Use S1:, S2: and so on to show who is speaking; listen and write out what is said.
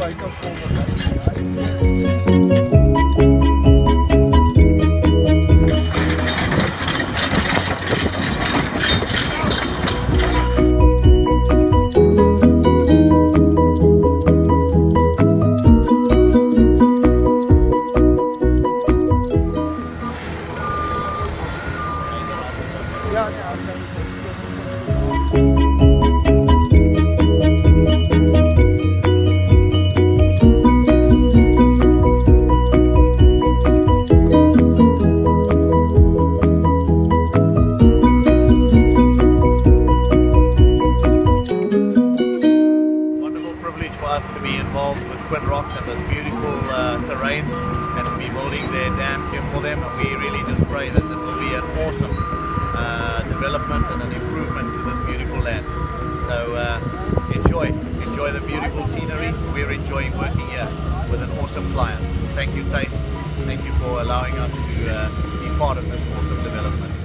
S1: To be involved with Quoin Rock and this beautiful terrain, and to be building their dams here for them, and we really just pray that this will be an awesome development and an improvement to this beautiful land. So enjoy the beautiful scenery. We're enjoying working here with an awesome client. Thank you, Tace. Thank you for allowing us to be part of this awesome development.